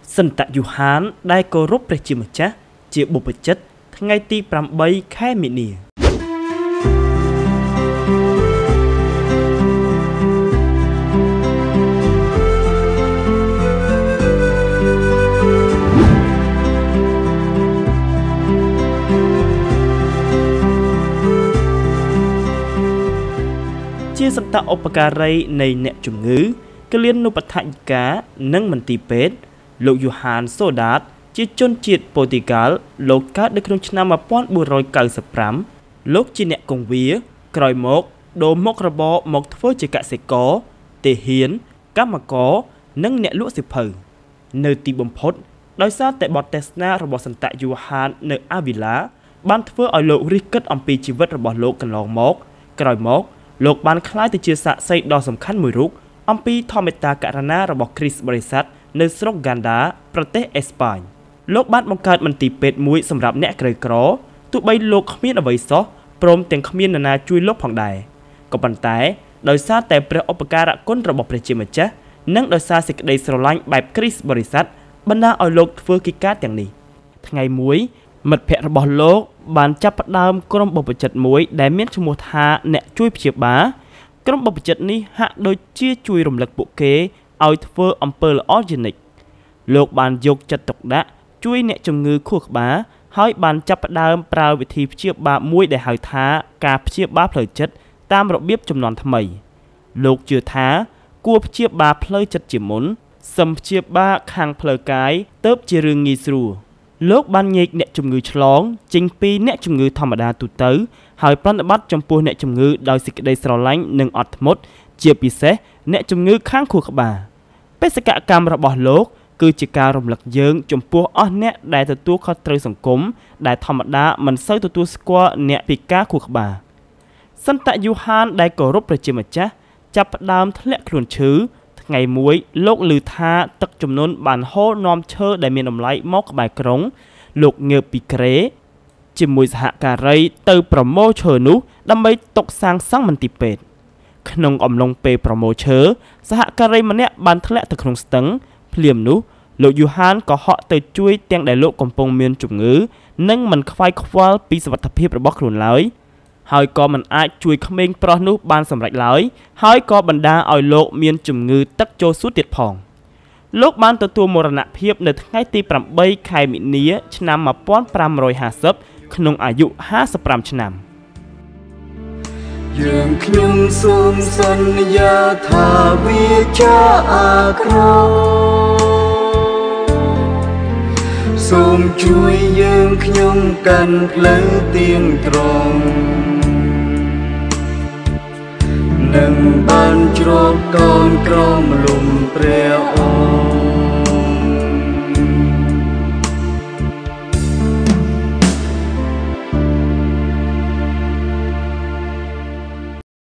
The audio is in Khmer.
សន្តយុហានដែលគោរពព្រះជាម្ចាស់ជាបុព្វជិតថ្ងៃទី8 ខែមីនាជាសន្តឧបការីនៃអ្នកជំងឺគលានុបដ្ឋាយិកានិងមន្ទីរពេទ្យលោកយូហានសូដាតជាជនជាតិប៉ូទុយហ្គាល់លោកកើតនៅក្នុងឆ្នាំ1495លោកជាអ្នកគង្វាក្រោយមកដូរមុខរបរមកធ្វើជាកសិករទាហានកម្មករនិងអ្នកលក់សៀវភៅនៅទីបំផុតដោយសារតែបទទេសនារបស់សន្តយូហាននៅអាវីឡាបានធ្វើឲ្យលោករិះគិតអំពីជីវិតរបស់លោកកន្លងមកក្រោយមកលោកបានក្លាយទៅជាសាក្សីដ៏សំខាន់មួយរូបអំពីធម្មមេត្តាករុណារបស់គ្រីស្ទបរិស័ទនៅស្រុកហ្គានដាប្រទេសអេស្ប៉ាញលោកបានបង្កើតមន្ទីរពេទ្យមួយសម្រាប់អ្នកក្រីក្រទោះបីលោកគ្មានអ្វីសោះព្រមទាំងគ្មាននរណាជួយលោកផងដែរក៏ប៉ុន្តែដោយសារតែព្រះឧបការៈគុណរបស់ព្រះជាម្ចាស់និងដោយសារសេចក្តីស្រឡាញ់បែបគ្រីស្ទបរិស័ទបណ្ដាឲ្យលោកធ្វើកិច្ចការទាំងនេះថ្ងៃមួយមិត្តភ័ក្តិរបស់លោកបានចាប់ផ្ដើមក្រុមបុព្វជិតមួយដែលមានឈ្មោះថាអ្នកជួយព្យាបាលក្រុមបុព្វជិតនេះហាក់ដូចជាជួយរំលឹកពួកគេឲ្យធ្វើអំពើល្អជានិច្ចលោកបានយកចិត្តទុកដាក់ជួយអ្នកជំងឺខួរក្បាលហើយបានចាប់ផ្ដើមប្រើវិធីព្យាបាលមួយដែលហៅថាការព្យាបាលផ្លូវចិត្តតាមរបៀបជំនាន់ថ្មីលោកជឿថាគួរព្យាបាលផ្លូវចិត្តជាមុនសឹមព្យាបាលខាងផ្លូវកាយទៅជារឿងងាយស្រួលលោកបានញែកអ្នកជំងឺឆ្លងចេញពីអ្នកជំងឺធម្មតាទូទៅហើយប្រតិបត្តិចំពោះអ្នកជំងឺដោយសេចក្តីស្រឡាញ់និងអត់ធ្មត់ជាពិសេសអ្នកជំងឺខាងខួរក្បាលបេសកកម្មរបស់លោកគឺជាការរំលឹកយើងចំពោះអស់អ្នកដែលទទួលខុសត្រូវសង្គមដែលធម្មតាមិនសូវទទួលស្គាល់អ្នកពិការខួរក្បាលសន្តយូហានដែលគោរពព្រះជាម្ចាស់ចាប់ផ្ដើមធ្លាក់ខ្លួនឈឺថ្ងៃមួយលោកឮថាទឹកជំនន់បានហូរនាំឈើដែលមានតម្លៃមកក្បែរក្រុងលោកងើបពីគ្រែជាមួយសហការីទៅប្រមូលឈើនោះដើម្បីទុកសាងសង់មន្ទីរពេទ្យក្នុងអំឡុងពេលប្រមូលឈើសហការីម្នាក់បានធ្លាក់ទៅក្នុងស្ទឹងភ្លាមនោះលោកយូហានក៏ហក់ទៅជួយទាំងដែលលោកកំពុងមានជំងឺនិងមិនខ្វាយខ្វល់ពីសុវត្ថិភាពរបស់ខ្លួនឡើយហើយក៏មិនអាចជួយក្មេងប្រុសនោះបានសម្រេចឡើយហើយក៏បណ្ដាឲ្យលោកមានជំងឺទឹកចូលសួតទៀតផងលោកបានទទួលមរណភាពនៅថ្ងៃទី8 ខែមីនាឆ្នាំ1550ក្នុងអាយុ55ឆ្នាំយើងខ្ញុំសូមសន្យាថាវាចាអាក្រសូមជួយយើងខ្ញុំកាន់ផ្លូវទៀងត្រង់នឹងបានជ្រកកោនក្រមលំព្រះអង្គ